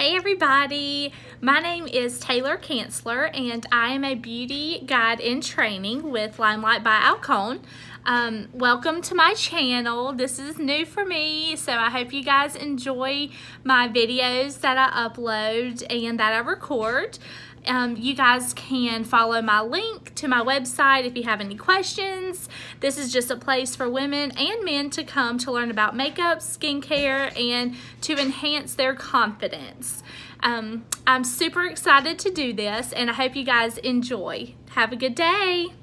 Hey everybody, my name is Taylor Kanzler and I am a beauty guide in training with LimeLight by Alcone. Welcome to my channel. This is new for me, so I hope you guys enjoy my videos that I upload and that I record. You guys can follow my link to my website if you have any questions. This is just a place for women and men to come to learn about makeup, skincare, and to enhance their confidence. I'm super excited to do this, and I hope you guys enjoy. Have a good day.